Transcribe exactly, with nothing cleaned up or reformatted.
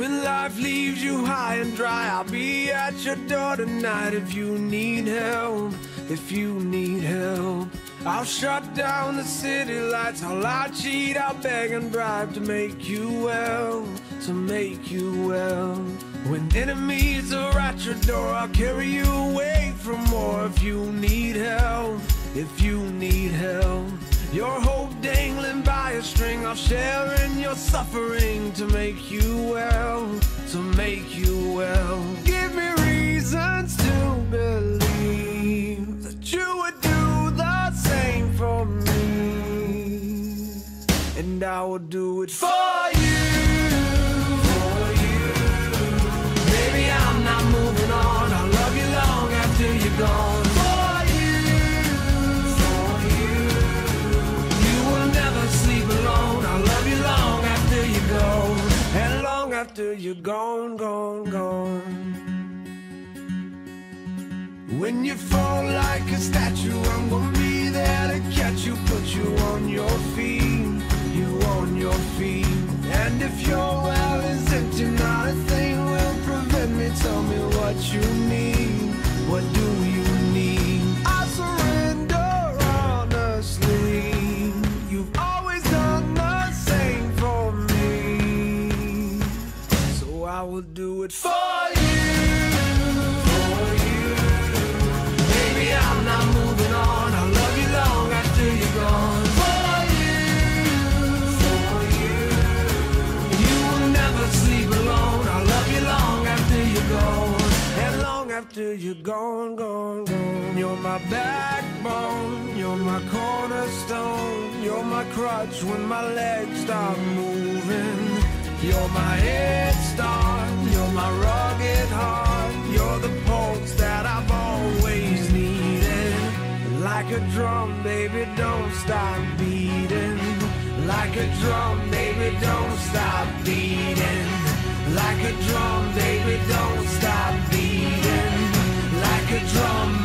When life leaves you high and dry, I'll be at your door tonight. If you need help, if you need help, I'll shut down the city lights. I'll lie, cheat, I'll beg and bribe to make you well, to make you well. When enemies are at your door, I'll carry you away from more. If you need help, if you need help, your hope dangling by a string, I'll share in your suffering to make you well, to make you well. Give me reasons to believe that you would do the same for me, and I will do it for you, for you. Baby, I'm not moving on. I'll love you long after you're gone. And long after you're gone, gone, gone. When you fall like a statue, I'm gonna be there to catch you, put you on your feet, you on your feet. And if your well is empty, not a thing will prevent me. Tell me what you need, what do you need? I surrender honestly. You've always done the same for me, so I will do it for you, for you. Baby, I'm not moving on. I'll love you long after you're gone. For you, for you. You will never sleep alone. I'll love you long after you're gone, and long after you're gone, gone, gone. You're my backbone, you're my cornerstone, you're my crutch when my legs stop moving. You're my head start, you're my rugged heart, you're the pulse that I've always needed. Like a drum, baby, don't stop beating. Like a drum, baby, don't stop beating. Like a drum, baby, don't stop beating. Like a drum,